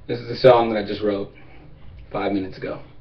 This is a song that I just wrote 5 minutes ago.